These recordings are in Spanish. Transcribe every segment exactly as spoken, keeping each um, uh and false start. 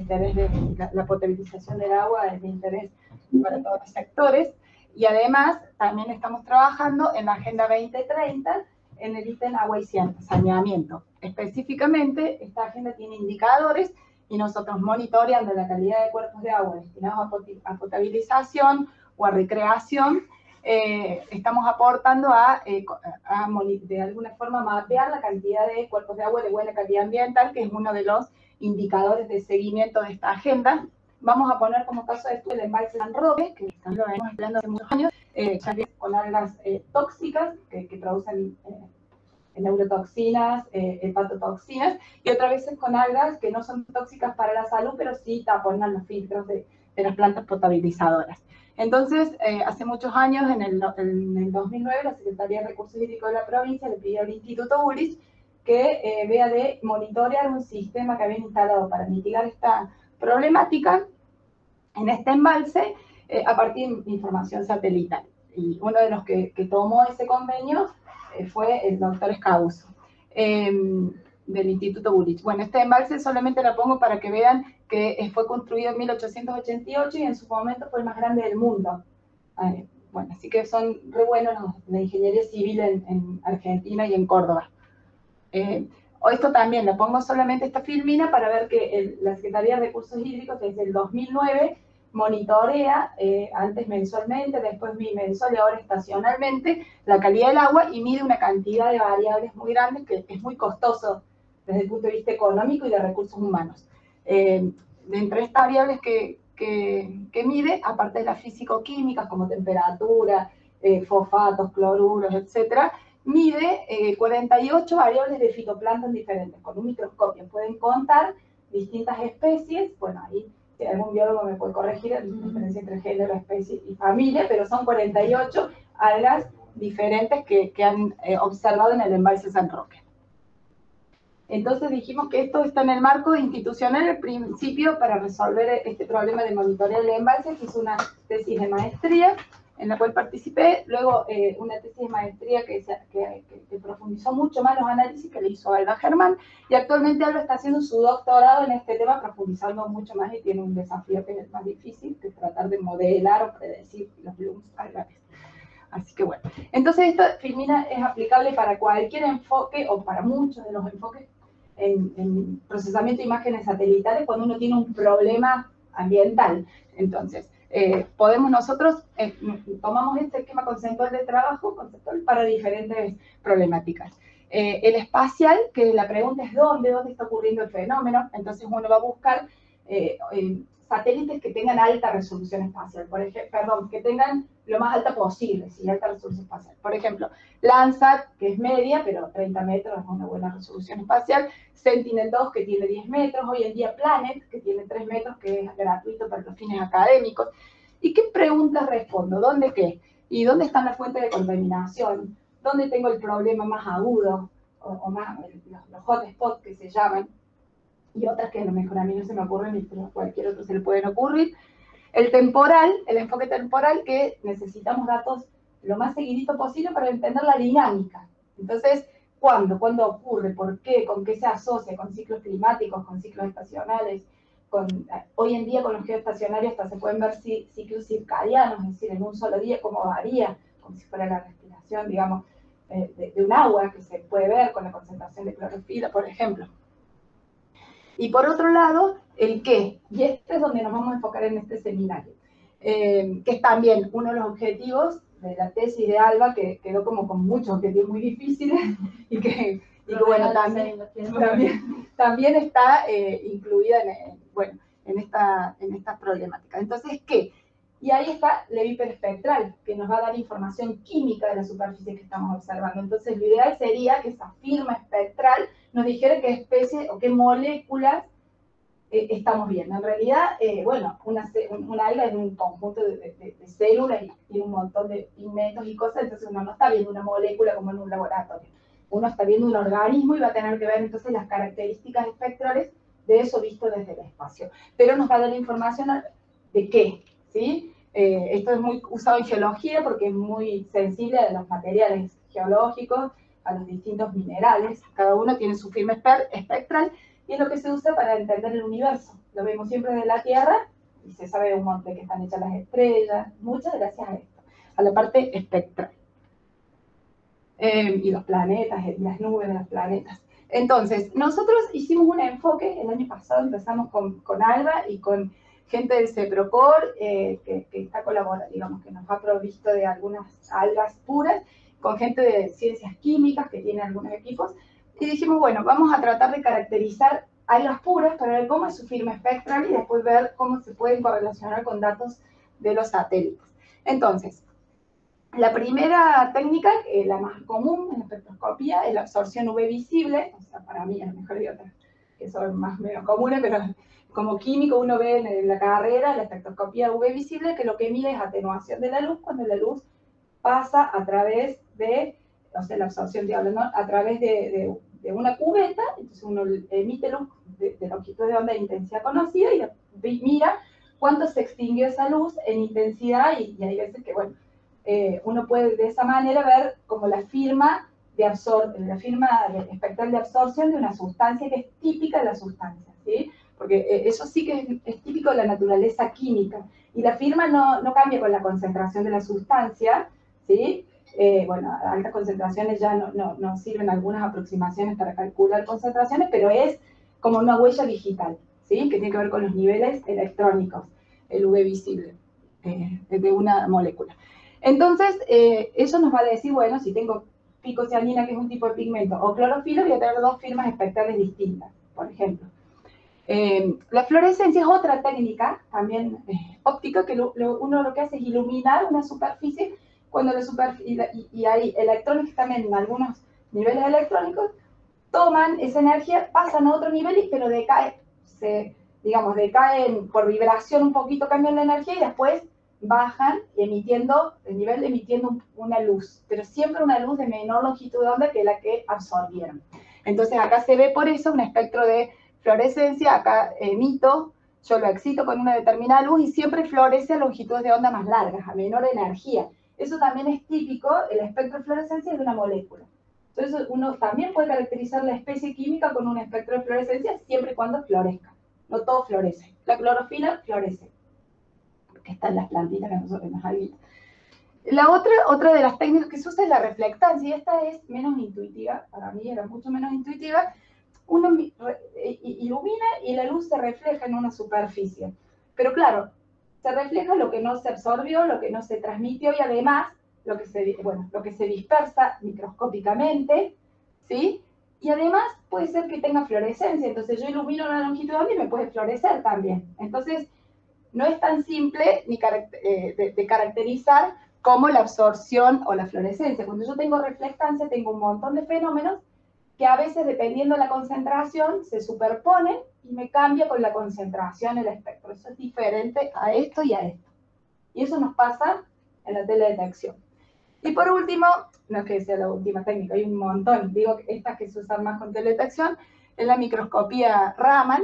interés de la, la potabilización del agua es de interés para todos los sectores. Y además también estamos trabajando en la Agenda veinte treinta en el ítem agua y saneamiento. Específicamente, esta agenda tiene indicadores y nosotros monitoreando la calidad de cuerpos de agua destinados a potabilización o a recreación, eh, estamos aportando a, eh, a, de alguna forma, mapear la cantidad de cuerpos de agua de buena calidad ambiental, que es uno de los indicadores de seguimiento de esta agenda. Vamos a poner como caso de estudio el embalse San Roque, que lo venimos empleando hace muchos años, eh, ya que con algas eh, tóxicas que, que producen eh, neurotoxinas, eh, hepatotoxinas, y otras veces con algas que no son tóxicas para la salud, pero sí taponan los filtros de, de las plantas potabilizadoras. Entonces, eh, hace muchos años, en el, en el dos mil nueve, la Secretaría de Recursos Hídricos de la provincia le pidió al Instituto Bullich que eh, vea de monitorear un sistema que habían instalado para mitigar esta problemática en este embalse eh, a partir de información satelital. Y uno de los que, que tomó ese convenio eh, fue el doctor Escabuso, eh, del Instituto Bullich. Bueno, este embalse solamente lo pongo para que vean que eh, fue construido en mil ochocientos ochenta y ocho y en su momento fue el más grande del mundo. Eh, bueno, así que son re buenos los de ingeniería civil en, en Argentina y en Córdoba. Eh, esto también lo pongo solamente esta filmina para ver que el, la Secretaría de Recursos Hídricos desde el dos mil nueve monitorea, eh, antes mensualmente, después bimensual y ahora estacionalmente, la calidad del agua y mide una cantidad de variables muy grandes que es muy costoso desde el punto de vista económico y de recursos humanos. Eh, de entre estas variables que, que, que mide, aparte de las físico-químicas como temperatura, eh, fosfatos, cloruros, etcétera, mide eh, cuarenta y ocho variables de fitoplancton diferentes. Con un microscopio pueden contar distintas especies. Bueno, ahí si algún biólogo me puede corregir la diferencia entre género, especie y familia, pero son cuarenta y ocho algas diferentes que, que han eh, observado en el embalse San Roque. Entonces dijimos que esto está en el marco institucional, el principio para resolver este problema de monitorear el embalse, que hizo una tesis de maestría en la cual participé, luego eh, una tesis de maestría que, se, que, que, que profundizó mucho más los análisis que le hizo Alba Germán, y actualmente Alba está haciendo su doctorado en este tema, profundizando mucho más, y tiene un desafío que es el más difícil, que es tratar de modelar o predecir los blooms algares. Así que bueno, entonces esta filmina es aplicable para cualquier enfoque, o para muchos de los enfoques, en, en procesamiento de imágenes satelitales cuando uno tiene un problema ambiental. Entonces, eh, podemos nosotros, eh, tomamos este esquema conceptual de trabajo conceptual para diferentes problemáticas. Eh, el espacial, que la pregunta es ¿dónde? ¿Dónde está ocurriendo el fenómeno? Entonces uno va a buscar eh, eh, satélites que tengan alta resolución espacial, por ejemplo, perdón, que tengan lo más alta posible, ¿sí? Alta resolución espacial. Por ejemplo, Landsat, que es media, pero treinta metros es una buena resolución espacial, Sentinel dos, que tiene diez metros, hoy en día Planet, que tiene tres metros, que es gratuito para los fines académicos. ¿Y qué preguntas respondo? ¿Dónde qué? ¿Y dónde están las fuentes de contaminación? ¿Dónde tengo el problema más agudo? O, o más, los, los hotspots que se llaman, y otras que a lo mejor a mí no se me ocurren, y a cualquier otro se le pueden ocurrir. El temporal, el enfoque temporal, que necesitamos datos lo más seguidito posible para entender la dinámica. Entonces, ¿cuándo? ¿Cuándo ocurre? ¿Por qué? ¿Con qué se asocia? ¿Con ciclos climáticos? ¿Con ciclos estacionales? Con, hoy en día con los geoestacionarios hasta se pueden ver ciclos circadianos, es decir, en un solo día cómo varía, como si fuera la respiración, digamos, eh, de, de un agua, que se puede ver con la concentración de clorofila, por ejemplo. Y por otro lado, el qué, y este es donde nos vamos a enfocar en este seminario, eh, que es también uno de los objetivos de la tesis de Alba, que quedó como con muchos objetivos muy difíciles, y que, y que bueno, también, también, también está eh, incluida en, bueno, en, esta, en esta problemática. Entonces, ¿qué? Y ahí está la hiperespectral, que nos va a dar información química de la superficie que estamos observando. Entonces, lo ideal sería que esa firma espectral nos dijera qué especie o qué moléculas eh, estamos viendo. En realidad, eh, bueno, una, una alga es un conjunto de, de, de células y tiene un montón de pigmentos y cosas, entonces uno no está viendo una molécula como en un laboratorio. Uno está viendo un organismo y va a tener que ver entonces las características espectrales de eso visto desde el espacio. Pero nos va a dar información de qué, ¿sí? Eh, esto es muy usado en geología porque es muy sensible a los materiales geológicos, a los distintos minerales. Cada uno tiene su firma espectral y es lo que se usa para entender el universo. Lo vemos siempre desde la Tierra, y se sabe un montón de que están hechas las estrellas, muchas gracias a esto, a la parte espectral. Eh, y los planetas, las nubes de los planetas. Entonces, nosotros hicimos un enfoque, el año pasado empezamos con, con Alba y con gente del CEPROCOR, eh, que, que está colaborando, digamos, que nos ha provisto de algunas algas puras, con gente de ciencias químicas que tiene algunos equipos, y dijimos, bueno, vamos a tratar de caracterizar algas puras para ver cómo es su firma espectral y después ver cómo se pueden correlacionar con datos de los satélites. Entonces, la primera técnica, eh, la más común en la espectroscopía, es la absorción U V visible, o sea, para mí a lo mejor hay otras que son más menos comunes, pero como químico uno ve en la carrera la espectroscopía U V visible, que lo que mide es atenuación de la luz cuando la luz pasa a través de, o sea, la absorción, digamos, ¿no? A través de, de, de una cubeta, entonces uno emite luz de, de longitud de onda de intensidad conocida y mira cuánto se extinguió esa luz en intensidad, y, y hay veces que, bueno, eh, uno puede de esa manera ver como la firma, de absor la firma espectral de absorción de una sustancia que es típica de la sustancia, ¿sí? Porque eh, eso sí que es, es típico de la naturaleza química, y la firma no, no cambia con la concentración de la sustancia, ¿sí? Eh, bueno, a altas concentraciones ya no, no, no sirven algunas aproximaciones para calcular concentraciones, pero es como una huella digital, ¿sí? Que tiene que ver con los niveles electrónicos, el U V visible, eh, de una molécula. Entonces, eh, eso nos va a decir, bueno, si tengo picocianina, que es un tipo de pigmento, o clorofila, voy a tener dos firmas espectrales distintas, por ejemplo. Eh, la fluorescencia es otra técnica, también eh, óptica, que lo, lo, uno lo que hace es iluminar una superficie, cuando la superficie, y, y hay electrones también en algunos niveles electrónicos, toman esa energía, pasan a otro nivel, pero decae, se, digamos, decaen por vibración un poquito, cambian la energía y después bajan emitiendo, el nivel emitiendo una luz, pero siempre una luz de menor longitud de onda que la que absorbieron. Entonces acá se ve por eso un espectro de fluorescencia, acá emito, yo lo excito con una determinada luz y siempre florece a longitudes de onda más largas, a menor energía. Eso también es típico, el espectro de fluorescencia es de una molécula. Entonces uno también puede caracterizar la especie química con un espectro de fluorescencia siempre y cuando florezca. No todo florece. La clorofila florece, que está en las plantitas que nosotros nos habitan. La otra, otra de las técnicas que se usa es la reflectancia, y esta es menos intuitiva, para mí era mucho menos intuitiva. Uno ilumina y la luz se refleja en una superficie. Pero claro, se refleja lo que no se absorbió, lo que no se transmitió, y además lo que se, bueno, lo que se dispersa microscópicamente, ¿sí? Y además puede ser que tenga fluorescencia, entonces yo ilumino una longitud de onda y me puede florecer también. Entonces, no es tan simple ni de, de, de caracterizar como la absorción o la fluorescencia. Cuando yo tengo reflectancia, tengo un montón de fenómenos que a veces, dependiendo de la concentración, se superponen y me cambia con la concentración el espectro. Eso es diferente a esto y a esto. Y eso nos pasa en la teledetección. Y por último, no es que sea la última técnica, hay un montón, digo estas que se usan más con teledetección, es la microscopía Raman,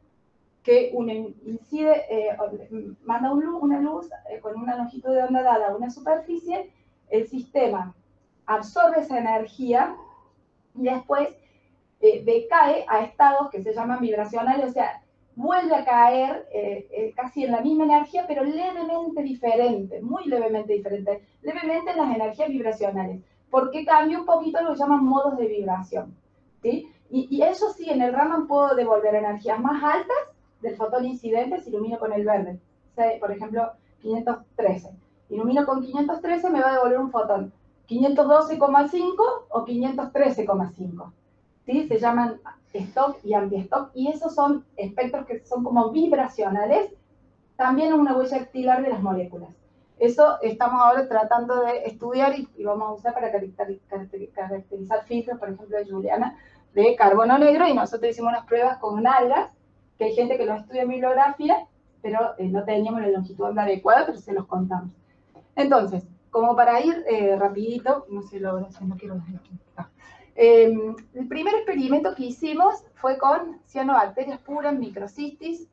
que uno incide, eh, manda un luz, una luz eh, con una longitud de onda dada a una superficie, el sistema absorbe esa energía y después eh, decae a estados que se llaman vibracionales, o sea, vuelve a caer eh, eh, casi en la misma energía, pero levemente diferente, muy levemente diferente, levemente en las energías vibracionales, porque cambia un poquito lo que llaman modos de vibración, ¿sí? Y, y eso sí, en el Raman puedo devolver energías más altas del fotón incidente si ilumino con el verde, o sea, por ejemplo, quinientos trece. Ilumino con quinientos trece, me va a devolver un fotón quinientos doce coma cinco o quinientos trece coma cinco. ¿Sí? Se llaman stop y anti-stop, y esos son espectros que son como vibracionales, también una huella estelar de las moléculas. Eso estamos ahora tratando de estudiar y, y vamos a usar para caracterizar filtros, por ejemplo, de Juliana, de carbono negro, y nosotros hicimos unas pruebas con algas, que hay gente que lo estudia en bibliografía, pero eh, no teníamos la longitud de onda adecuada, pero se los contamos. Entonces, como para ir eh, rapidito, no sé, lo, no quiero decir aquí. Ah. Eh, el primer experimento que hicimos fue con cianobacterias puras, microcistis.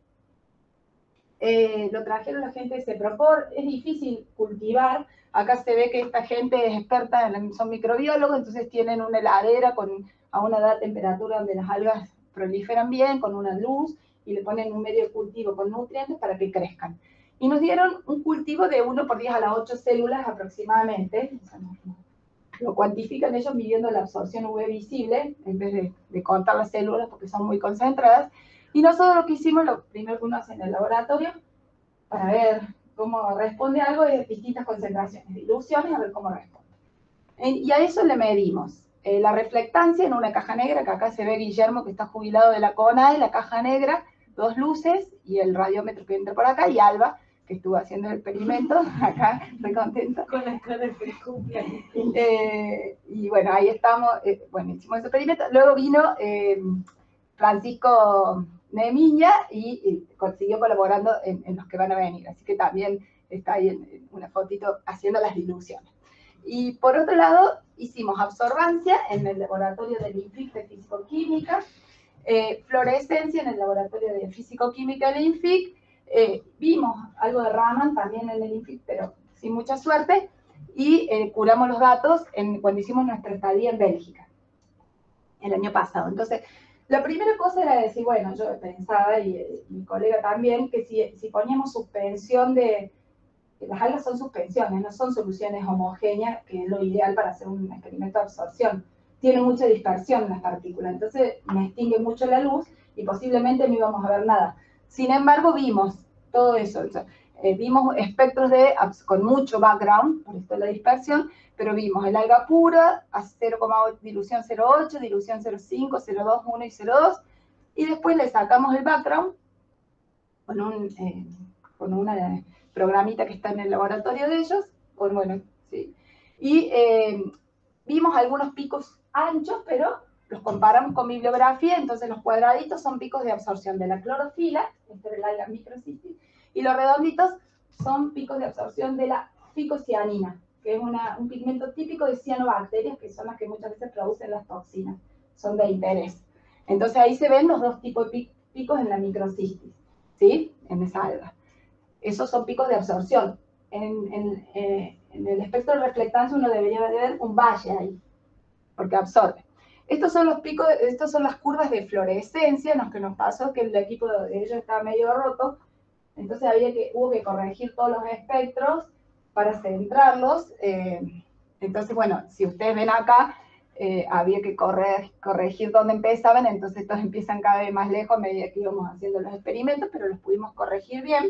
Eh, lo trajeron la gente de CEPROCOR, es difícil cultivar. Acá se ve que esta gente es experta, en, son microbiólogos, entonces tienen una heladera con, a una edad temperatura donde las algas proliferan bien, con una luz, y le ponen un medio de cultivo con nutrientes para que crezcan. Y nos dieron un cultivo de uno por diez a las ocho células aproximadamente, o sea, no, no, lo cuantifican ellos midiendo la absorción U V visible, en vez de, de contar las células porque son muy concentradas. Y nosotros lo que hicimos, lo primero que uno hace en el laboratorio, para ver cómo responde algo, es distintas concentraciones de diluciones, a ver cómo responde. Y a eso le medimos eh, la reflectancia en una caja negra, que acá se ve Guillermo, que está jubilado de la CONAE, la caja negra, dos luces, y el radiómetro que entra por acá, y Alba, que estuvo haciendo el experimento, acá, estoy contenta. Con la cara de cumpleaños. Eh, y bueno, ahí estamos, eh, bueno, hicimos ese experimento. Luego vino eh, Francisco Nemiña y, y consiguió colaborando en, en los que van a venir, así que también está ahí en, en una fotito haciendo las diluciones. Y por otro lado, hicimos absorbancia en el laboratorio del INFIC de Físico-Química, eh, fluorescencia en el laboratorio de Físico-Química del INFIC, eh, vimos algo de Raman también en el INFIC, pero sin mucha suerte, y eh, curamos los datos en, cuando hicimos nuestra estadía en Bélgica, el año pasado. Entonces, la primera cosa era decir, bueno, yo pensaba, y, y mi colega también, que si, si poníamos suspensión de... Las algas son suspensiones, no son soluciones homogéneas, que es lo ideal para hacer un experimento de absorción. Tiene mucha dispersión las partículas, entonces me extingue mucho la luz y posiblemente no íbamos a ver nada. Sin embargo, vimos todo eso. O sea, eh, vimos espectros de, con mucho background, por esto la dispersión, pero vimos el alga pura, a cero coma ocho, dilución cero coma ocho, dilución cero coma cinco, cero coma dos, uno y cero coma dos, y después le sacamos el background con, un, eh, con una programita que está en el laboratorio de ellos, con, bueno, sí, y eh, vimos algunos picos anchos, pero los comparamos con bibliografía, entonces los cuadraditos son picos de absorción de la clorofila, este es el alga microcystis, y los redonditos son picos de absorción de la ficocianina, que es una, un pigmento típico de cianobacterias, que son las que muchas veces producen las toxinas, son de interés. Entonces ahí se ven los dos tipos de picos en la microcystis, ¿sí? En esa alga. Esos son picos de absorción. En, en, eh, en el espectro de reflectancia uno debería ver un valle ahí, porque absorbe. Estos son los picos, estas son las curvas de fluorescencia, en los que nos pasó que el equipo de ellos estaba medio roto, entonces había que, hubo que corregir todos los espectros para centrarlos. Eh, entonces, bueno, si ustedes ven acá, eh, había que correr, corregir dónde empezaban, entonces estos empiezan cada vez más lejos a medida que íbamos haciendo los experimentos, pero los pudimos corregir bien.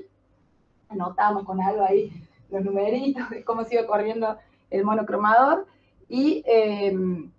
Anotamos con algo ahí los numeritos de cómo se iba corriendo el monocromador. Y, eh,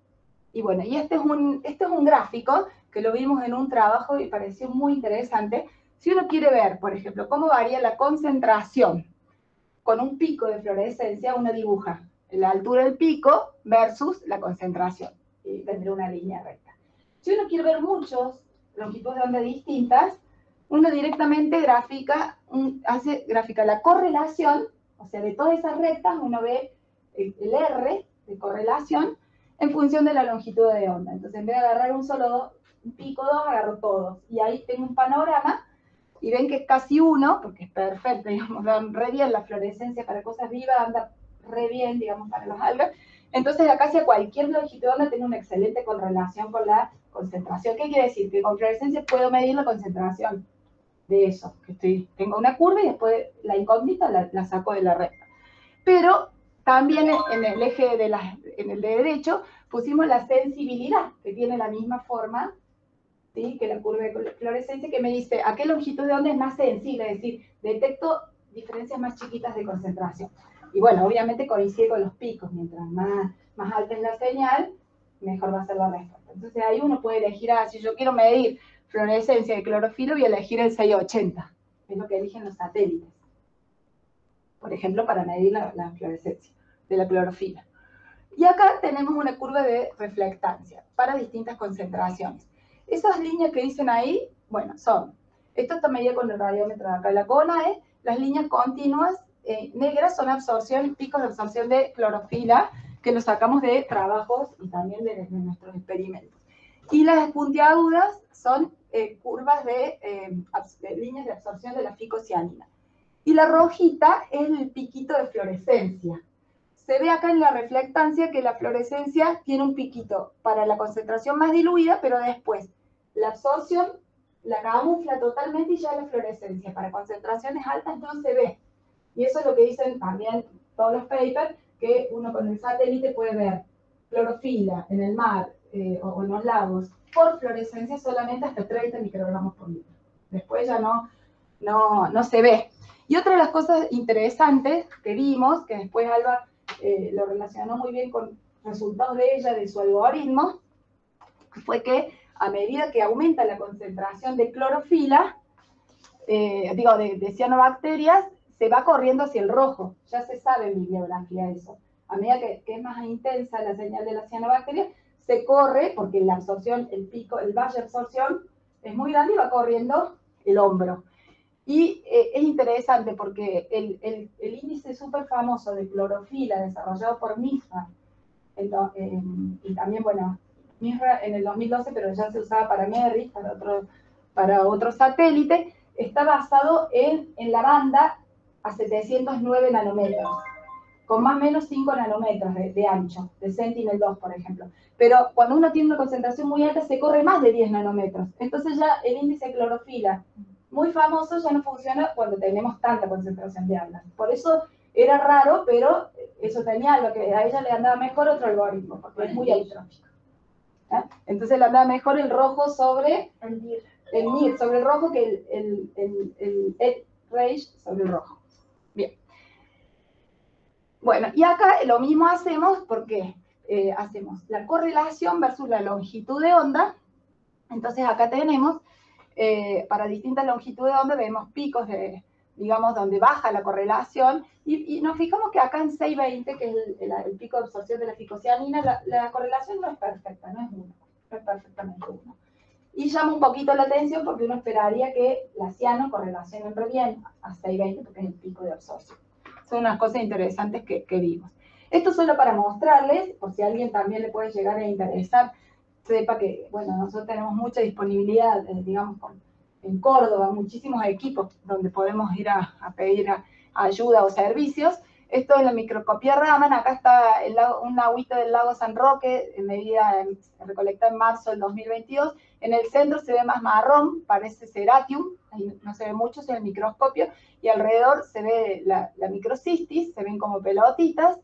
y bueno, y este es, un, este es un gráfico que lo vimos en un trabajo y pareció muy interesante. Si uno quiere ver, por ejemplo, cómo varía la concentración con un pico de fluorescencia, uno dibuja la altura del pico versus la concentración. Y tendrá una línea recta. Si uno quiere ver muchos longitudes de onda distintas, uno directamente grafica, un, hace gráfica la correlación, o sea, de todas esas rectas uno ve el, el R de correlación en función de la longitud de onda. Entonces, en vez de agarrar un solo un pico dos, agarro todos. Y ahí tengo un panorama, y ven que es casi uno, porque es perfecto, digamos, dan re bien la fluorescencia para cosas vivas, anda re bien, digamos, para las algas. Entonces, acá hacia cualquier longitud de onda tiene una excelente correlación con la concentración. ¿Qué quiere decir? Que con fluorescencia puedo medir la concentración de eso, que estoy, tengo una curva y después la incógnita la, la saco de la recta. Pero también en el eje de la, en el de derecho pusimos la sensibilidad, que tiene la misma forma, ¿sí?, que la curva de fluorescencia, que me dice a qué longitud de onda es más sensible, es decir, detecto diferencias más chiquitas de concentración. Y bueno, obviamente coincide con los picos, mientras más, más alta es la señal, mejor va a ser la respuesta. Entonces ahí uno puede elegir, ah, si yo quiero medir fluorescencia de clorofila, voy a elegir el seiscientos ochenta, es lo que eligen los satélites, por ejemplo, para medir la, la fluorescencia de la clorofila. Y acá tenemos una curva de reflectancia para distintas concentraciones. Esas líneas que dicen ahí, bueno, son, esto está medido con el radiómetro de acá de la CONAE, las líneas continuas eh, negras son absorción, picos de absorción de clorofila, que los sacamos de trabajos y también de, de nuestros experimentos. Y las puntiagudas son eh, curvas de, eh, de líneas de absorción de la ficocianina. Y la rojita es el piquito de fluorescencia. Se ve acá en la reflectancia que la fluorescencia tiene un piquito para la concentración más diluida, pero después, la absorción la camufla totalmente y ya la fluorescencia para concentraciones altas no se ve. Y eso es lo que dicen también todos los papers, que uno con el satélite puede ver clorofila en el mar eh, o en los lagos por fluorescencia solamente hasta treinta microgramos por litro. Después ya no, no, no se ve. Y otra de las cosas interesantes que vimos, que después Alba eh, lo relacionó muy bien con resultados de ella, de su algoritmo, fue que a medida que aumenta la concentración de clorofila, eh, digo, de, de cianobacterias, se va corriendo hacia el rojo. Ya se sabe en bibliografía eso. A medida que, que es más intensa la señal de la cianobacteria, se corre, porque la absorción, el pico, el valle de absorción es muy grande y va corriendo el hombro. Y eh, es interesante porque el, el, el índice súper famoso de clorofila desarrollado por MISRA, en, en, y también, bueno, MISRA en el dos mil doce, pero ya se usaba para MERRI, para otro, para otro satélite, está basado en, en la banda a setecientos nueve nanómetros, con más o menos cinco nanómetros de, de ancho, de Sentinel dos, por ejemplo. Pero cuando uno tiene una concentración muy alta, se corre más de diez nanómetros. Entonces ya el índice de clorofila, muy famoso, ya no funciona cuando tenemos tanta concentración de algas. Por eso era raro, pero eso tenía lo que a ella le andaba mejor otro algoritmo, porque es muy electrónico. ¿Eh? Entonces le andaba mejor el rojo sobre el N I R, sobre el rojo que el, el, el, el, el range sobre el rojo. Bien. Bueno, y acá lo mismo hacemos porque eh, hacemos la correlación versus la longitud de onda. Entonces acá tenemos, eh, para distintas longitudes de onda, vemos picos de, digamos, donde baja la correlación, y, y nos fijamos que acá en seiscientos veinte, que es el, el, el pico de absorción de la ficocianina, la, la correlación no es perfecta, no es uno, no es perfectamente uno. Y llama un poquito la atención porque uno esperaría que la ciano correlacione re bien a seiscientos veinte, porque es el pico de absorción. Son unas cosas interesantes que, que vimos. Esto solo para mostrarles, por si a alguien también le puede llegar a interesar, sepa que, bueno, nosotros tenemos mucha disponibilidad, eh, digamos, con, en Córdoba, muchísimos equipos donde podemos ir a, a pedir a, a ayuda o servicios. Esto es la microscopía Raman. Acá está el lago, un agüita del lago San Roque, en medida en, recolectada en marzo del dos mil veintidós. En el centro se ve más marrón, parece ceratium, ahí no se ve mucho, es el microscopio, y alrededor se ve la, la microcistis, se ven como pelotitas,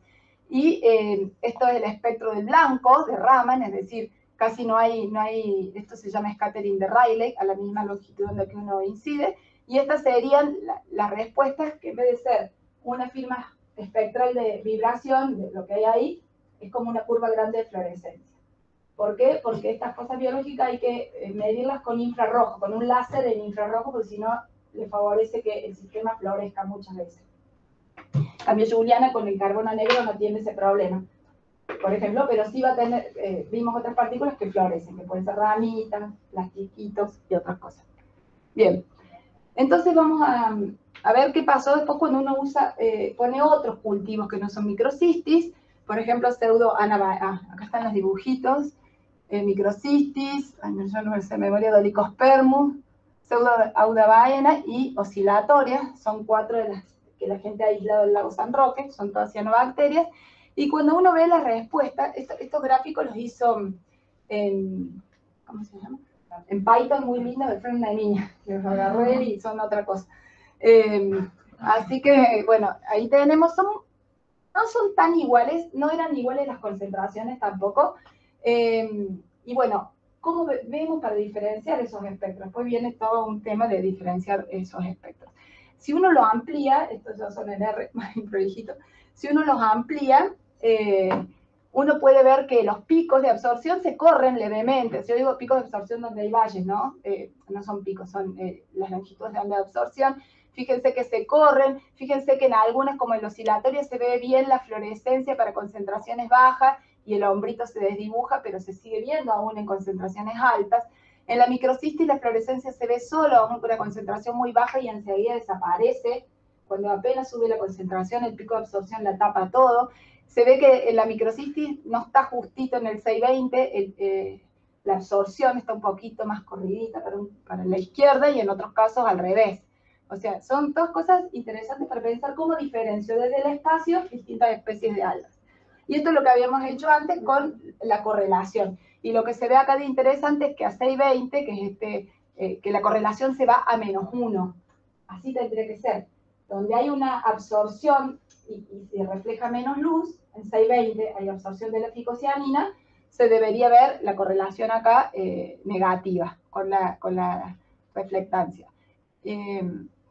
y eh, esto es el espectro del blanco, de Raman, es decir, casi no hay, no hay, esto se llama scattering de Rayleigh, a la misma longitud en la que uno incide, y estas serían la, las respuestas que en vez de ser una firma espectral de vibración, de lo que hay ahí, es como una curva grande de fluorescencia. ¿Por qué? Porque estas cosas biológicas hay que medirlas con infrarrojo, con un láser en infrarrojo, porque si no, le favorece que el sistema florezca muchas veces. En cambio, Juliana con el carbono negro no tiene ese problema, por ejemplo, pero sí va a tener, eh, vimos otras partículas que florecen, que pueden ser ramitas, plastiquitos y otras cosas. Bien, entonces vamos a, a ver qué pasó después cuando uno usa, eh, pone otros cultivos que no son microcistis, por ejemplo, pseudo anabaena, ah, acá están los dibujitos, eh, microcistis, ay, no, yo no sé memoria, dolicospermum, pseudo audabaena y oscilatoria, son cuatro de las que la gente ha aislado del lago San Roque, son todas cianobacterias. Y cuando uno ve la respuesta, esto, estos gráficos los hizo en, ¿cómo se llama? En Python, muy lindo, de frente una niña, que los agarré y son otra cosa. Eh, así que, bueno, ahí tenemos, son, no son tan iguales, no eran iguales las concentraciones tampoco. Eh, y bueno, ¿cómo vemos para diferenciar esos espectros? Pues viene todo un tema de diferenciar esos espectros. Si uno los amplía, estos ya son en R, más prolijito, si uno los amplía, eh, uno puede ver que los picos de absorción se corren levemente. Si yo digo picos de absorción donde hay valles, ¿no? Eh, no son picos, son eh, las longitudes de onda de absorción. Fíjense que se corren, fíjense que en algunas, como en los oscilatorio, se ve bien la fluorescencia para concentraciones bajas y el hombrito se desdibuja, pero se sigue viendo aún en concentraciones altas. En la microcistis la fluorescencia se ve solo a una concentración muy baja y enseguida desaparece. Cuando apenas sube la concentración, el pico de absorción la tapa todo. Se ve que en la microcistis no está justito en el seiscientos veinte, el, eh, la absorción está un poquito más corridita para, un, para la izquierda y en otros casos al revés. O sea, son dos cosas interesantes para pensar cómo diferenció desde el espacio distintas especies de algas. Y esto es lo que habíamos hecho antes con la correlación. Y lo que se ve acá de interesante es que a seis veinte, que es este, eh, que la correlación se va a menos uno. Así tendría que ser. Donde hay una absorción y, y se refleja menos luz, en seis veinte hay absorción de la ficocianina, se debería ver la correlación acá eh, negativa con la, con la reflectancia. Eh,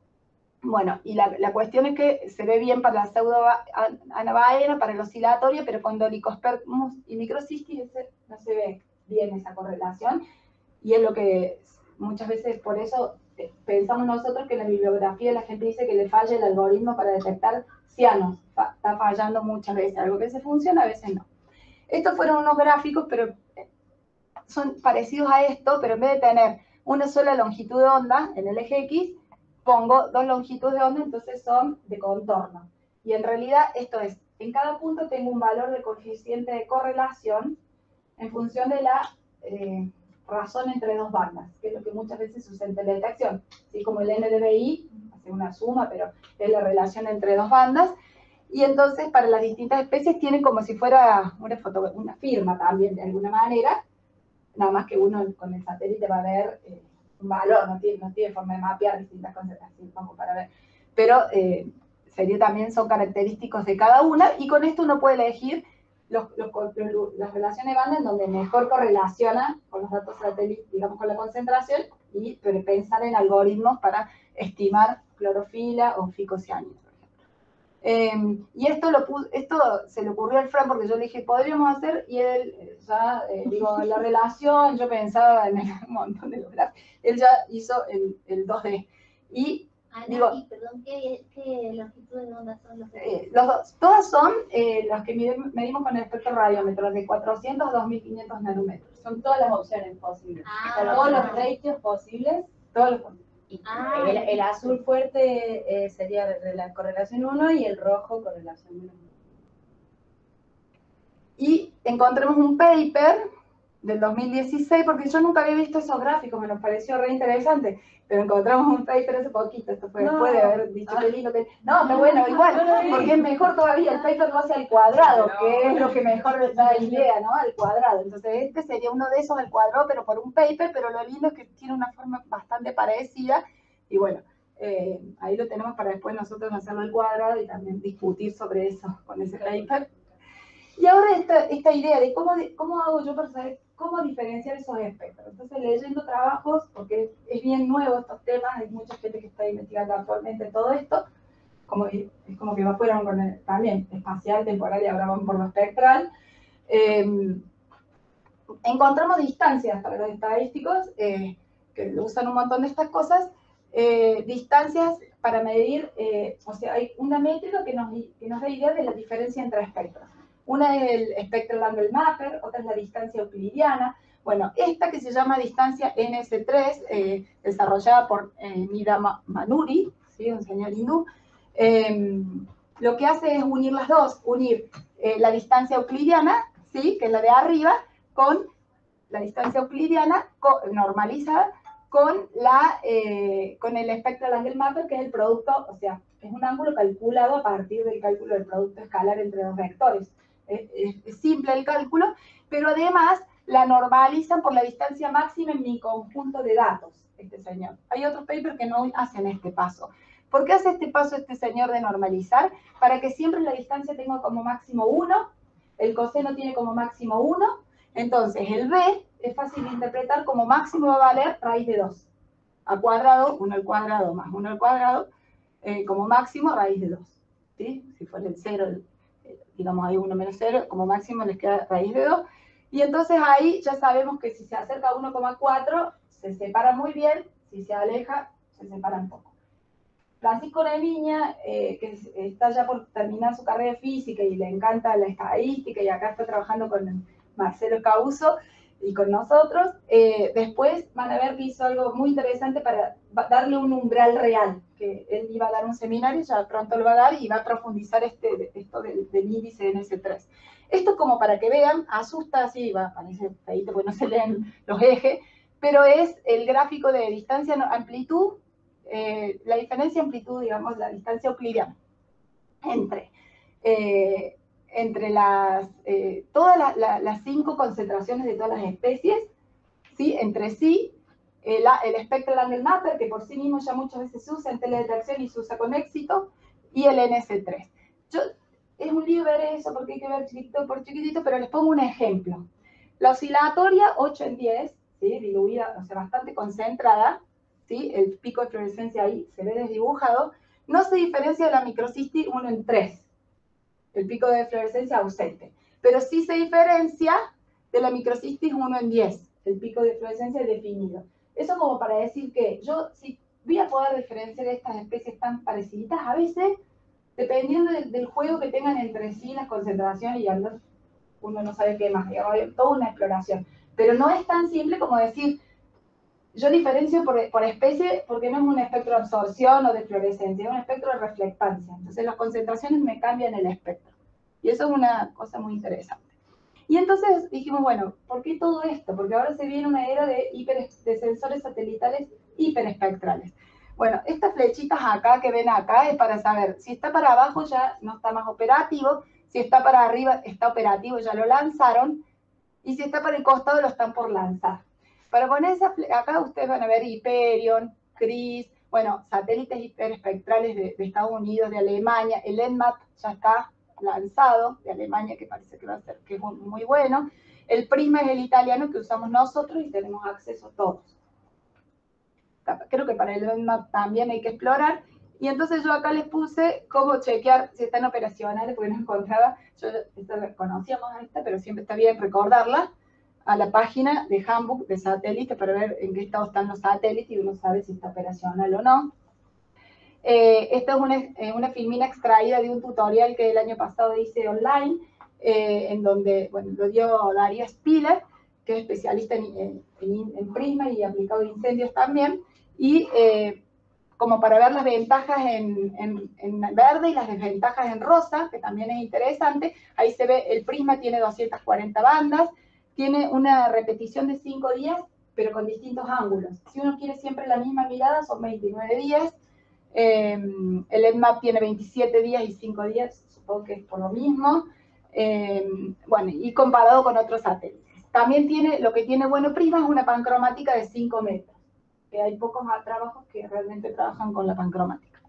bueno, y la, la cuestión es que se ve bien para la pseudoanabaena, para el oscilatorio, pero con Dolichospermus y microcistis no se ve bien esa correlación, y es lo que muchas veces por eso pensamos nosotros que en la bibliografía la gente dice que le falla el algoritmo para detectar cianos, está fallando muchas veces, algo que veces funciona, a veces no. Estos fueron unos gráficos, pero son parecidos a esto, pero en vez de tener una sola longitud de onda en el eje X, pongo dos longitudes de onda, entonces son de contorno. Y en realidad esto es, en cada punto tengo un valor de coeficiente de correlación en función de la eh, razón entre dos bandas, que es lo que muchas veces se usa en teledetección. ¿Sí? Como el N D V I, hace una suma, pero es la relación entre dos bandas. Y entonces para las distintas especies tienen como si fuera una, foto, una firma también, de alguna manera, nada más que uno con el satélite va a ver eh, un valor, no tiene, no tiene forma de mapear distintas cosas así como para ver, pero eh, sería también son característicos de cada una, y con esto uno puede elegir los, los, los, las relaciones de banda en donde mejor correlaciona con los datos satélites, digamos con la concentración, y pero pensar en algoritmos para estimar clorofila o ficocianina. Eh, y esto, lo esto se le ocurrió al Fran porque yo le dije, podríamos hacer, y él ya, eh, digo, la relación, yo pensaba en el, un montón de lograr, él ya hizo el, el dos D. Y, Ana, digo, y perdón, ¿qué, qué longitud de onda son los eh, los dos? Todas son eh, las que medimos con el espectro radiómetro, de cuatrocientos a dos mil quinientos nanómetros. Son todas las opciones posibles. Ah, Con todos los ratios posibles. Todos los Y Ah, el, el azul fuerte eh, sería de la correlación uno y el rojo correlación uno. Y encontramos un paper del dos mil dieciséis, porque yo nunca había visto esos gráficos, me nos pareció re interesante, pero encontramos un paper hace poquito, esto fue no. después de haber dicho ah. que lindo que... No, pero bueno, igual, porque es mejor todavía, el paper lo hace al cuadrado, que es lo que mejor da idea, ¿no? Al cuadrado. Entonces este sería uno de esos al cuadrado, pero por un paper, pero lo lindo es que tiene una forma bastante parecida, y bueno, eh, ahí lo tenemos para después nosotros hacerlo al cuadrado y también discutir sobre eso con ese paper. Y ahora esta, esta idea de cómo, de cómo hago yo para saber cómo diferenciar esos espectros. Entonces, leyendo trabajos, porque es, es bien nuevo estos temas, hay mucha gente que está investigando actualmente todo esto, como, es como que fueron con el, también espacial, temporal y ahora van por lo espectral. Eh, encontramos distancias para los estadísticos, eh, que usan un montón de estas cosas, eh, distancias para medir, eh, o sea, hay una métrica que nos, que nos da idea de la diferencia entre espectros. Una es el Spectral Angle Mapper, otra es la distancia euclidiana. Bueno, esta que se llama distancia N S tres, eh, desarrollada por eh, Nida Manuri, ¿sí? Un señor hindú, eh, lo que hace es unir las dos, unir eh, la distancia euclidiana, ¿sí? Que es la de arriba, con la distancia euclidiana con, normalizada con, la, eh, con el Spectral Angle Mapper, que es el producto, o sea, es un ángulo calculado a partir del cálculo del producto escalar entre dos vectores. Es simple el cálculo, pero además la normalizan por la distancia máxima en mi conjunto de datos, este señor. Hay otros papers que no hacen este paso. ¿Por qué hace este paso este señor de normalizar? Para que siempre la distancia tenga como máximo uno, el coseno tiene como máximo uno, entonces el b es fácil de interpretar como máximo va a valer raíz de dos. A cuadrado, uno al cuadrado más uno al cuadrado, eh, como máximo raíz de dos. ¿Sí? Si fuera el cero, el digamos ahí uno menos cero, como máximo les queda raíz de dos, y entonces ahí ya sabemos que si se acerca a uno coma cuatro, se separa muy bien, si se aleja, se separa un poco. Francisco Nemiña, eh, que está ya por terminar su carrera de física y le encanta la estadística, y acá está trabajando con Marcelo Causo y con nosotros, eh, después van a ver que hizo algo muy interesante para darle un umbral real, que él iba a dar un seminario, ya pronto lo va a dar, y va a profundizar este, esto del, del índice N S tres. Esto como para que vean, asusta así, va, parece feíto porque no se leen los ejes, pero es el gráfico de distancia, amplitud, eh, la diferencia amplitud, digamos, la distancia euclidiana, entre eh, entre las, eh, todas la, la, las cinco concentraciones de todas las especies, ¿sí? Entre sí, el, el Spectral Angle Mapper, que por sí mismo ya muchas veces se usa en teledetección y se usa con éxito, y el N S tres. Yo, es un lío ver eso porque hay que ver chiquitito por chiquitito, pero les pongo un ejemplo. La oscilatoria ocho en diez, ¿sí? Diluida, o sea, bastante concentrada, ¿sí? El pico de fluorescencia ahí se ve desdibujado, no se diferencia de la microcystis uno en tres, el pico de fluorescencia ausente, pero sí se diferencia de la microcystis uno en diez, el pico de fluorescencia definido. Eso como para decir que yo, si voy a poder diferenciar estas especies tan parecidas, a veces, dependiendo de, del juego que tengan entre sí, las concentraciones, y andas, uno no sabe qué más, digamos, hay toda una exploración. Pero no es tan simple como decir, yo diferencio por, por especie porque no es un espectro de absorción o de fluorescencia, es un espectro de reflectancia. Entonces las concentraciones me cambian el espectro. Y eso es una cosa muy interesante. Y entonces dijimos, bueno, ¿por qué todo esto? Porque ahora se viene una era de, hiper, de sensores satelitales hiperespectrales. Bueno, estas flechitas acá que ven acá es para saber si está para abajo ya no está más operativo, si está para arriba está operativo, ya lo lanzaron, y si está para el costado lo están por lanzar. Para poner esa, acá ustedes van a ver Hyperion, CRIS, bueno, satélites hiperespectrales de, de Estados Unidos, de Alemania, el ENMAP ya está lanzado, de Alemania, que parece que va a ser que es muy, muy bueno. El PRISMA es el italiano que usamos nosotros y tenemos acceso todos. Creo que para el ENMAP también hay que explorar. Y entonces yo acá les puse cómo chequear si están operacionales, porque no encontraba, yo esta, conocíamos a esta, pero siempre está bien recordarla, a la página de Handbook de satélite para ver en qué estado están los satélites y uno sabe si está operacional o no. Eh, esta es una, eh, una filmina extraída de un tutorial que el año pasado hice online, eh, en donde, bueno, lo dio Darío Spiller, que es especialista en, en, en, en prisma y aplicado a incendios también, y eh, como para ver las ventajas en, en, en verde y las desventajas en rosa, que también es interesante. Ahí se ve, el prisma tiene doscientas cuarenta bandas, tiene una repetición de cinco días, pero con distintos ángulos. Si uno quiere siempre la misma mirada, son veintinueve días. Eh, el ENMAP tiene veintisiete días y cinco días, supongo que es por lo mismo. Eh, bueno, y comparado con otros satélites. También tiene, lo que tiene bueno prisma es una pancromática de cinco metros. Que hay pocos trabajos que realmente trabajan con la pancromática.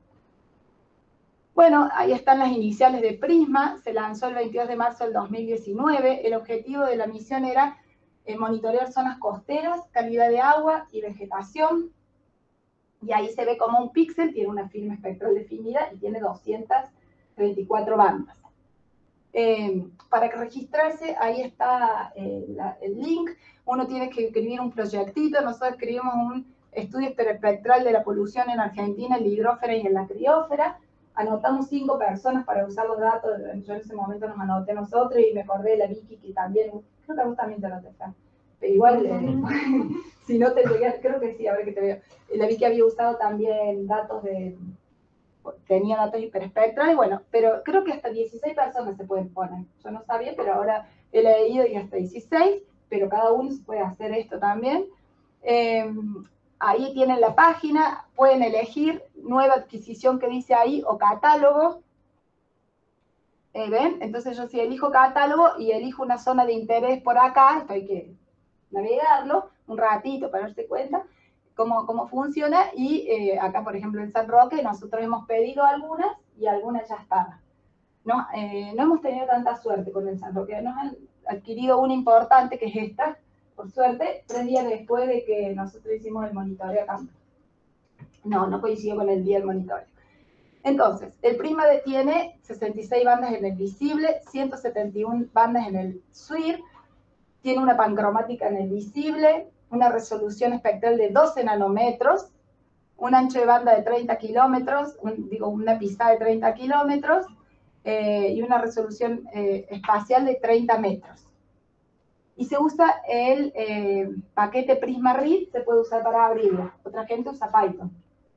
Bueno, ahí están las iniciales de Prisma, se lanzó el veintidós de marzo del dos mil diecinueve, el objetivo de la misión era eh, monitorear zonas costeras, calidad de agua y vegetación, y ahí se ve como un píxel tiene una firma espectral definida y tiene doscientas veinticuatro bandas. Eh, para registrarse, ahí está eh, la, el link, uno tiene que escribir un proyectito, nosotros escribimos un estudio hiperespectral de la polución en Argentina, en la hidrósfera y en la criósfera. Anotamos cinco personas para usar los datos, yo en ese momento nos anoté nosotros y me acordé de la Vicky que también, creo que vos también te anoté, pero igual, eh, si no te llegué, creo que sí, a ver que te veo. La Vicky había usado también datos de, tenía datos hiperespectrales, bueno, pero creo que hasta dieciséis personas se pueden poner. Yo no sabía, pero ahora he leído y hasta dieciséis, pero cada uno se puede hacer esto también. Eh, Ahí tienen la página, pueden elegir nueva adquisición que dice ahí o catálogo. Eh, ¿Ven? Entonces yo si elijo catálogo y elijo una zona de interés por acá, esto hay que navegarlo un ratito para darse cuenta cómo, cómo funciona. Y eh, acá, por ejemplo, en San Roque, nosotros hemos pedido algunas y algunas ya estaban. No, eh, no hemos tenido tanta suerte con el San Roque. Nos han adquirido una importante, que es esta, por suerte, tres días después de que nosotros hicimos el monitoreo acá. No, no coincidió con el día del monitoreo. Entonces, el Prisma tiene sesenta y seis bandas en el visible, ciento setenta y una bandas en el S W I R, tiene una pancromática en el visible, una resolución espectral de doce nanómetros, un ancho de banda de treinta kilómetros, un, digo, una pista de treinta kilómetros, eh, y una resolución eh, espacial de treinta metros. Y se usa el eh, paquete Prisma R I D, se puede usar para abrirlo. Otra gente usa Python.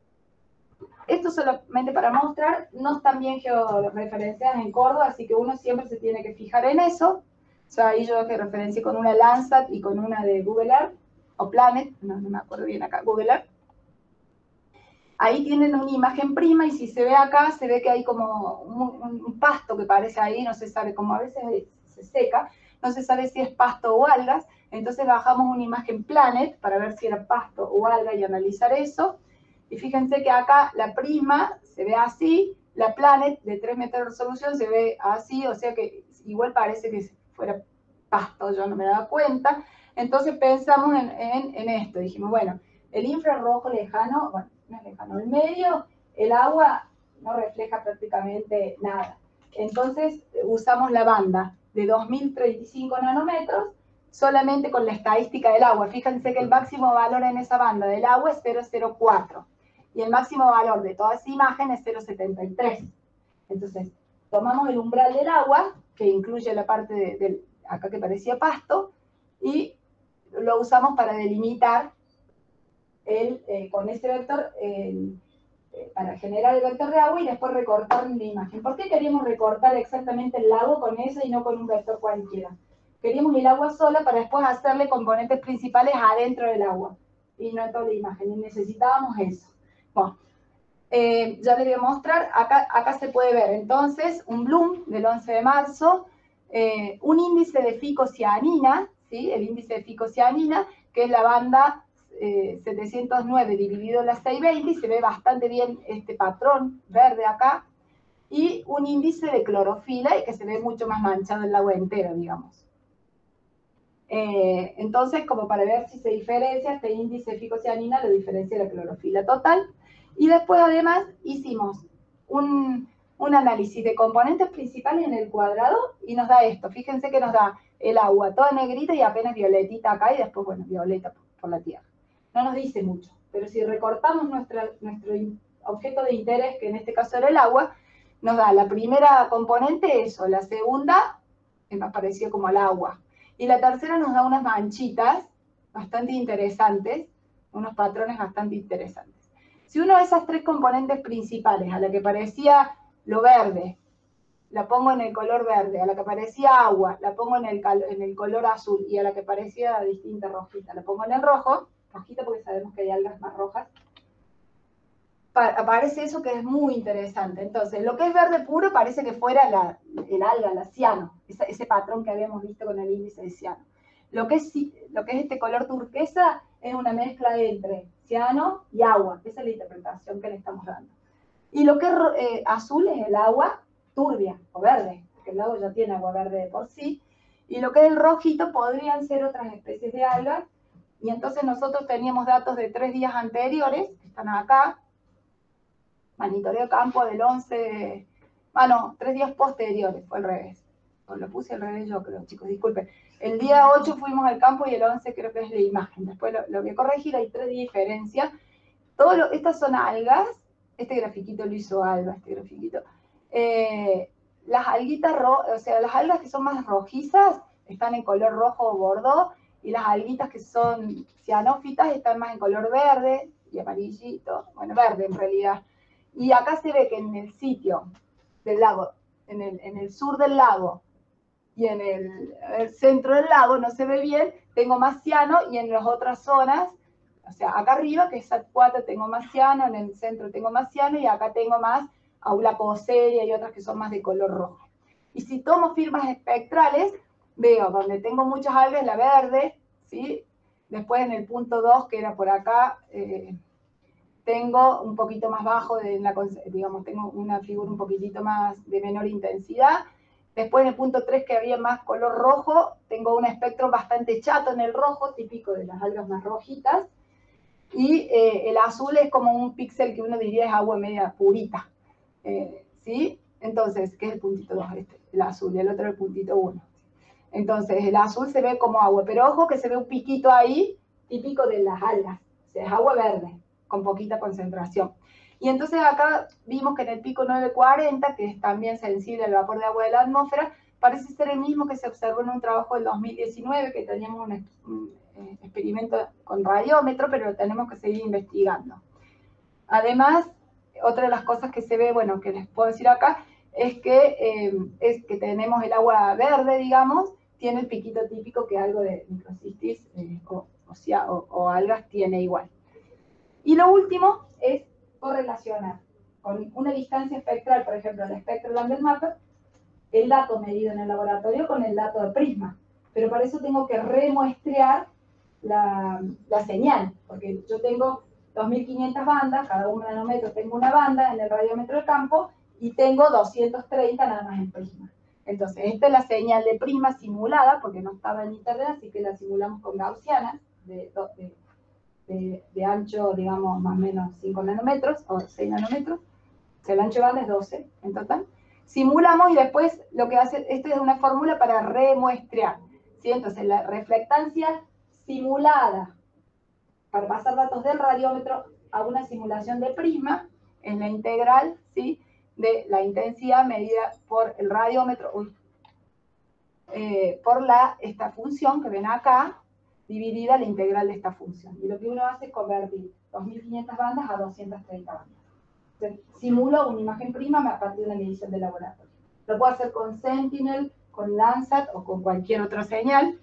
Esto solamente para mostrar, no están bien georreferenciadas en Córdoba, así que uno siempre se tiene que fijar en eso. O sea, ahí yo que referencié con una Landsat y con una de Google Earth, o Planet, no, no me acuerdo bien acá, Google Earth. ahí tienen una imagen prima, y si se ve acá, se ve que hay como un, un pasto que parece ahí, no se sabe, como a veces se seca, no se sabe si es pasto o algas. Entonces bajamos una imagen Planet para ver si era pasto o alga y analizar eso. Y fíjense que acá la prima se ve así, la Planet de tres metros de resolución se ve así, o sea que igual parece que fuera pasto, yo no me daba cuenta. Entonces pensamos en, en, en esto, dijimos, bueno, el infrarrojo lejano, bueno, no es lejano, el medio, el agua no refleja prácticamente nada. Entonces usamos la banda de dos mil treinta y cinco nanómetros, solamente con la estadística del agua. Fíjense que el máximo valor en esa banda del agua es cero coma cero cuatro, y el máximo valor de toda esa imagen es cero coma setenta y tres. Entonces, tomamos el umbral del agua, que incluye la parte de, de acá que parecía pasto, y lo usamos para delimitar el, eh, con ese vector, el, eh, para generar el vector de agua y después recortar la imagen. ¿Por qué queríamos recortar exactamente el lago con eso y no con un vector cualquiera? Queríamos el agua sola para después hacerle componentes principales adentro del agua, y no en toda la imagen, y necesitábamos eso. Bueno, eh, ya les voy a mostrar, acá, acá se puede ver entonces un Bloom del once de marzo, eh, un índice de ficocianina, ¿sí? El índice de ficocianina, que es la banda eh, setecientos nueve dividido en la seiscientos veinte, y se ve bastante bien este patrón verde acá, y un índice de clorofila, y que se ve mucho más manchado el agua entero, digamos. Eh, entonces, como para ver si se diferencia, este índice de ficocianina lo diferencia de la clorofila total. Y después, además, hicimos un, un análisis de componentes principales en el cuadrado, y nos da esto. Fíjense que nos da el agua toda negrita y apenas violetita acá, y después, bueno, violeta por la tierra. No nos dice mucho, pero si recortamos nuestra, nuestro objeto de interés, que en este caso era el agua, nos da la primera componente eso, la segunda es más parecido como al agua, y la tercera nos da unas manchitas bastante interesantes, unos patrones bastante interesantes. Si uno de esas tres componentes principales, a la que parecía lo verde, la pongo en el color verde, a la que parecía agua, la pongo en el, en el color azul, y a la que parecía distinta rojita, la pongo en el rojo, rojita porque sabemos que hay algas más rojas, aparece eso que es muy interesante. Entonces, lo que es verde puro parece que fuera la, el alga, la ciano, ese, ese patrón que habíamos visto con el índice de ciano. Lo que, es, lo que es este color turquesa es una mezcla entre ciano y agua. Esa es la interpretación que le estamos dando. Y lo que es eh, azul es el agua turbia o verde, porque el lago ya tiene agua verde de por sí. Y lo que es el rojito podrían ser otras especies de algas. Y entonces nosotros teníamos datos de tres días anteriores, que están acá, monitoreo campo del once, ah no, tres días posteriores, fue al revés. O lo puse al revés yo creo, chicos, disculpen. El día ocho fuimos al campo y el once creo que es la imagen. Después lo, lo voy a corregir, hay tres diferencias. Todo lo, estas son algas, este grafiquito lo hizo Alba, este grafiquito. Eh, las alguitas, ro, o sea, las algas que son más rojizas están en color rojo o bordó, y las alguitas que son cianófitas están más en color verde y amarillito, bueno, verde en realidad. Y acá se ve que en el sitio del lago, en el, en el sur del lago y en el, el centro del lago no se ve bien, tengo más ciano, y en las otras zonas, o sea, acá arriba, que es S A T cuatro, tengo más ciano, en el centro tengo más ciano, y acá tengo más Aulacoseria y otras que son más de color rojo. Y si tomo firmas espectrales, veo donde tengo muchas algas, la verde, ¿sí? Después en el punto dos, que era por acá, eh, tengo un poquito más bajo, de la, digamos, tengo una figura un poquitito más de menor intensidad. Después en el punto tres, que había más color rojo, tengo un espectro bastante chato en el rojo, típico de las algas más rojitas. Y eh, el azul es como un píxel que uno diría es agua media purita. Eh, ¿sí? Entonces, ¿qué es el puntito dos? Este, el azul, y el otro el puntito uno. Entonces, el azul se ve como agua, pero ojo que se ve un piquito ahí, típico de las algas. O sea, es agua verde, con poquita concentración. Y entonces acá vimos que en el pico nueve cuarenta, que es también sensible al vapor de agua de la atmósfera, parece ser el mismo que se observó en un trabajo del dos mil diecinueve, que teníamos un, un eh, experimento con radiómetro, pero lo tenemos que seguir investigando. Además, otra de las cosas que se ve, bueno, que les puedo decir acá, es que, eh, es que tenemos el agua verde, digamos, tiene el piquito típico que algo de microcistis eh, o, o, sea, o, o algas tiene igual. Y lo último es correlacionar con una distancia espectral, por ejemplo, el Spectral Angle Mapper, el dato medido en el laboratorio con el dato de prisma. Pero para eso tengo que remuestrear la, la señal, porque yo tengo dos mil quinientas bandas, cada un nanómetro tengo una banda en el radiómetro del campo, y tengo doscientos treinta nada más en prisma. Entonces, esta es la señal de prisma simulada, porque no estaba en internet, así que la simulamos con gaussianas, de, de, de, de ancho, digamos, más o menos cinco nanómetros, o seis nanómetros. O sea, el ancho de banda es doce en total. Simulamos y después lo que hace, esto es una fórmula para remuestrear, ¿sí? Entonces, la reflectancia simulada para pasar datos del radiómetro a una simulación de prisma es la integral, ¿sí?, de la intensidad medida por el radiómetro, uy, eh, por la, esta función que ven acá, dividida la integral de esta función. Y lo que uno hace es convertir dos mil quinientas bandas a doscientas treinta bandas. Entonces, simulo una imagen prima a partir de una medición de laboratorio. Lo puedo hacer con Sentinel, con Landsat o con cualquier otra señal.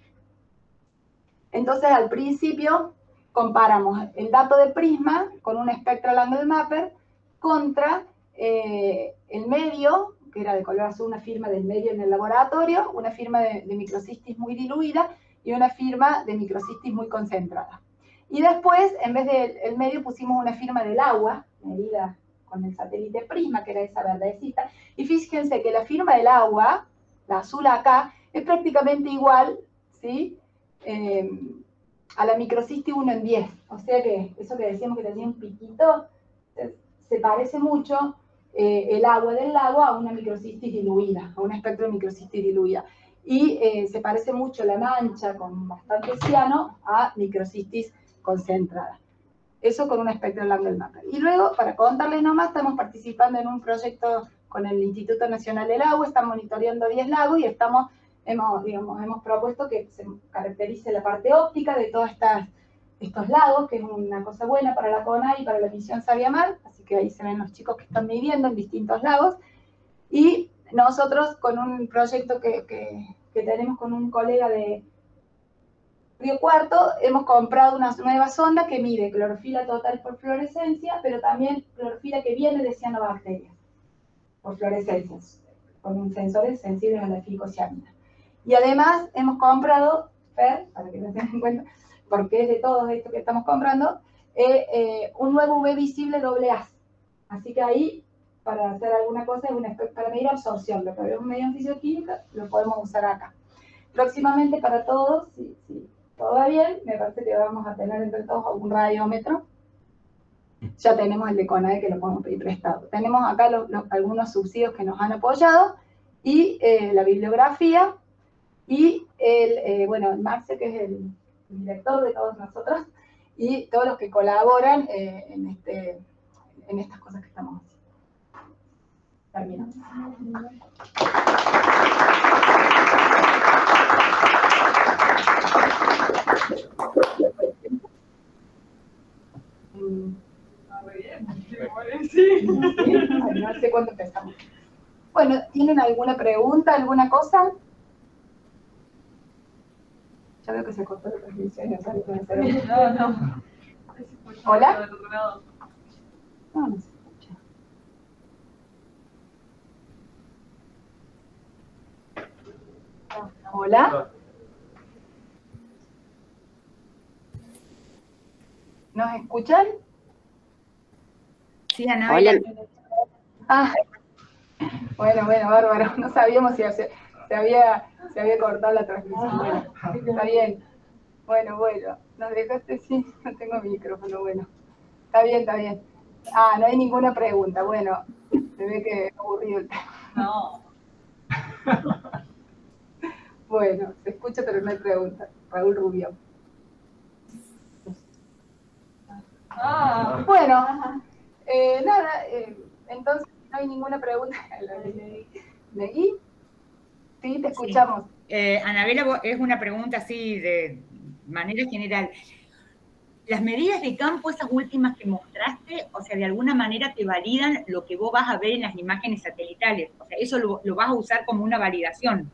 Entonces, al principio, comparamos el dato de prisma con un Spectral Angle Mapper contra eh, el medio, que era de color azul, una firma del medio en el laboratorio, una firma de, de microcistis muy diluida y una firma de microcistis muy concentrada. Y después, en vez del el medio, pusimos una firma del agua, medida con el satélite prisma, que era esa verdecita. Y fíjense que la firma del agua, la azul acá, es prácticamente igual, ¿sí?, Eh, a la microcistis uno en diez. O sea que eso que decíamos que tenía un piquito, se, se parece mucho eh, el agua del lago a una microcistis diluida, a un espectro de microcistis diluida. Y eh, se parece mucho la mancha con bastante ciano a microcistis concentrada. Eso con un Spectral Angle Mapper. Y luego, para contarles nomás, estamos participando en un proyecto con el Instituto Nacional del Agua, estamos monitoreando diez lagos y estamos, hemos, digamos, hemos propuesto que se caracterice la parte óptica de todos estas, estos lagos, que es una cosa buena para la CONA y para la misión Sabiamar, así que ahí se ven los chicos que están viviendo en distintos lagos. Y nosotros con un proyecto que, que, que tenemos con un colega de Río Cuarto, hemos comprado una nueva sonda que mide clorofila total por fluorescencia, pero también clorofila que viene de cianobacterias por fluorescencias, con sensores sensibles a la filicociamina. Y además hemos comprado, Fer, para que lo tengan en cuenta, porque es de todo esto que estamos comprando, eh, eh, un nuevo U V visible doble A. Así que ahí, para hacer alguna cosa, es una, para medir absorción, lo que vemos medio en fisioquímica, lo podemos usar acá. Próximamente para todos, si, si todo va bien, me parece que vamos a tener entre todos un radiómetro. Ya tenemos el de CONADE que lo podemos pedir prestado. Tenemos acá los, los, algunos subsidios que nos han apoyado, y eh, la bibliografía, y el, eh, bueno, el Maxe, que es el director de todos nosotros, y todos los que colaboran eh, en, este, en estas cosas que estamos haciendo. Terminamos. Sí, no sé cuándo empezamos. Bueno, ¿tienen alguna pregunta, alguna cosa? Ya veo que se cortó la transmisión. No, no. ¿Hola? No, no se escucha. ¿Hola? ¿Nos escuchan? Sí, Anabela. Ah, bueno, bueno, bárbaro. No sabíamos si se, se, había, se había cortado la transmisión. Bueno, está bien. Bueno, bueno. Nos dejaste, sí, no tengo micrófono, bueno. Está bien, está bien. Ah, no hay ninguna pregunta. Bueno, se ve que es aburrido el tema. No. Bueno, se escucha, pero no hay pregunta. Raúl Rubio. Ah. Bueno, eh, nada, eh, entonces no hay ninguna pregunta. ¿Leí? Sí, te escuchamos. Sí. Eh, Anabela, es una pregunta así de manera general. Las medidas de campo, esas últimas que mostraste, o sea, de alguna manera te validan lo que vos vas a ver en las imágenes satelitales. O sea, eso lo, lo vas a usar como una validación.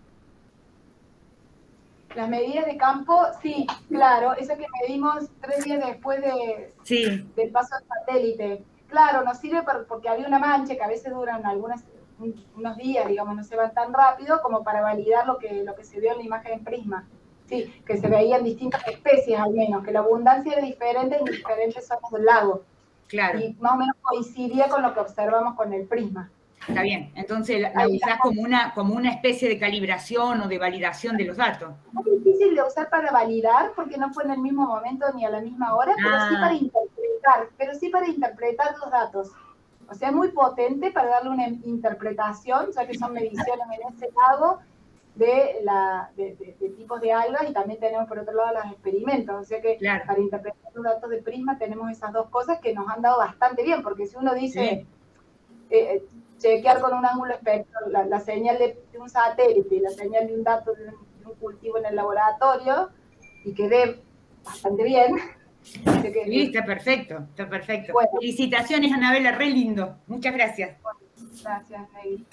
Las medidas de campo, sí, claro, eso que medimos tres días después de, sí. del paso al satélite. claro, nos sirve para, porque había una mancha que a veces duran algunas, unos días, digamos, no se van tan rápido, como para validar lo que, lo que se vio en la imagen en prisma. Sí, que se veían distintas especies al menos, que la abundancia era diferente en diferentes zonas del lago. Claro. Y más o menos coincidía con lo que observamos con el prisma. Está bien, entonces la, la usás como una, como una especie de calibración o de validación de los datos. Es muy difícil de usar para validar porque no fue en el mismo momento ni a la misma hora, ah. pero sí para interpretar, pero sí para interpretar los datos. O sea, es muy potente para darle una interpretación, ya que son mediciones en ese lago de, la, de, de, de tipos de algas, y también tenemos por otro lado los experimentos. O sea que claro. para interpretar los datos de prisma tenemos esas dos cosas que nos han dado bastante bien, porque si uno dice... Sí. Eh, chequear con un ángulo espectral la, la señal de, de un satélite y la señal de un dato de un, de un cultivo en el laboratorio, y quedé bastante bien. Así que, sí, está perfecto, está perfecto. Bueno. Felicitaciones, Anabela, re lindo. Muchas gracias. Bueno, gracias, Ney.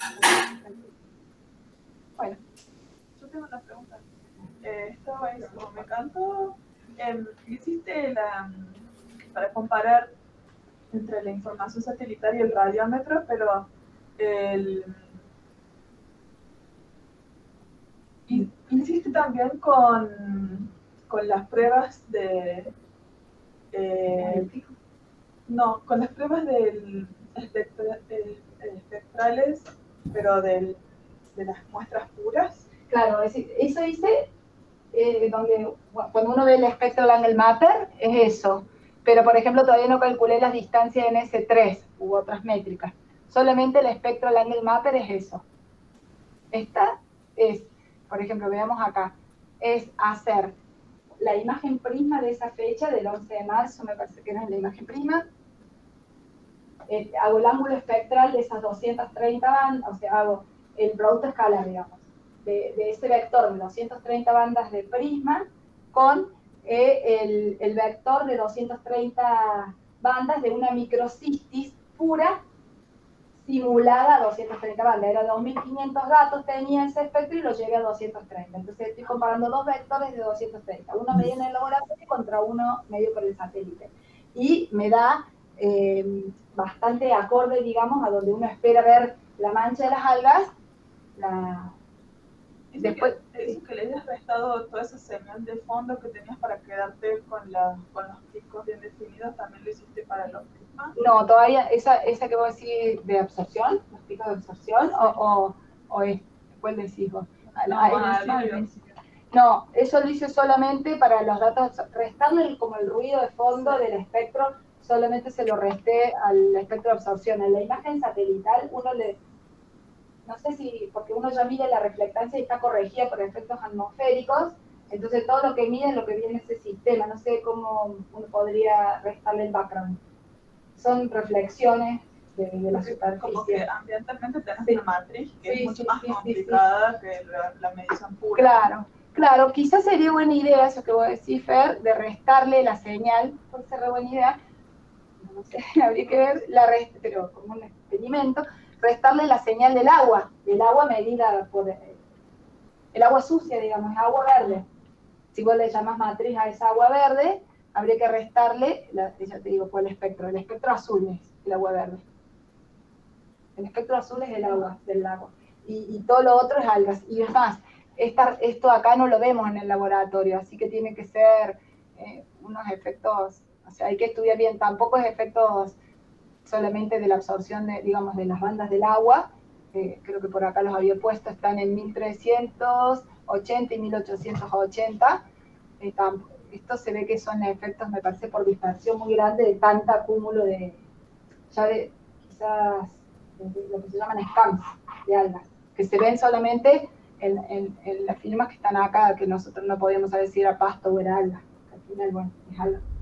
Bueno, yo tengo una pregunta. Eh, esto es, como me encantó, eh, hiciste la, para comparar entre la información satelital y el radiómetro, pero el, y, hiciste también con, con las pruebas de eh, no, con las pruebas del espectra, eh, espectrales, pero del, de las muestras puras. Claro, es, eso hice eh, donde cuando uno ve el Spectral Angle Mapper, es eso. Pero, por ejemplo, todavía no calculé las distancias en ese tres u otras métricas. Solamente el Spectral Angle Mapper es eso. Esta es, por ejemplo, veamos acá, es hacer la imagen prisma de esa fecha, del once de marzo, me parece que era la imagen prisma. Eh, hago el ángulo espectral de esas doscientas treinta bandas, o sea, hago el producto escalar, digamos, de, de ese vector de doscientas treinta bandas de prisma con eh, el, el vector de doscientas treinta bandas de una microcistis pura simulada a doscientas treinta bandas. Era dos mil quinientos datos tenía ese espectro y lo llevé a doscientos treinta. Entonces estoy comparando dos vectores de doscientos treinta. Uno medido en el laboratorio contra uno medido por el satélite. Y me da eh, bastante acorde, digamos, a donde uno espera ver la mancha de las algas. La... Eso, Después, que, eso que le hayas restado toda esa señal de fondo que tenías para quedarte con, la, con los picos bien definidos, ¿también lo hiciste para los prismas? No, todavía, esa, esa que vos decís de absorción, los picos de absorción, o, o, o es, ¿cuál decís vos? No, ah, no, el, no, eso lo hice solamente para los datos, restarle como el ruido de fondo del espectro, solamente se lo resté al espectro de absorción. En la imagen satelital uno le... no sé si, porque uno ya mide la reflectancia y está corregida por efectos atmosféricos, entonces todo lo que mide es lo que viene en ese sistema, no sé cómo uno podría restarle el background. Son reflexiones de, de la superficie. Como que ambientalmente tenés sí. una matriz que sí, es mucho sí, más sí, complicada sí, sí. que la, la medición pura. Claro, claro, quizás sería buena idea, eso que vos decís, Fer, de restarle la señal, puede ser re buena idea, no sé, habría que ver, la rest, pero como un experimento, restarle la señal del agua, del agua medida por eh, el agua sucia, digamos, es agua verde. Si vos le llamás matriz a esa agua verde, habría que restarle, la, ya te digo, por el espectro. El espectro azul es el agua verde. El espectro azul es el agua del lago. Y, y todo lo otro es algas. Y es más, esta, esto acá no lo vemos en el laboratorio, así que tiene que ser eh, unos efectos, o sea, hay que estudiar bien, tampoco es efectos solamente de la absorción, de, digamos, de las bandas del agua, eh, creo que por acá los había puesto, están en mil trescientos ochenta y mil ochocientos ochenta, eh, esto se ve que son efectos, me parece, por dispersión muy grande de tanto acúmulo de, ya de, quizás, de lo que se llaman scams de algas, que se ven solamente en, en, en las firmas que están acá, que nosotros no podíamos saber si era pasto o era alga, que al final, bueno, es alga.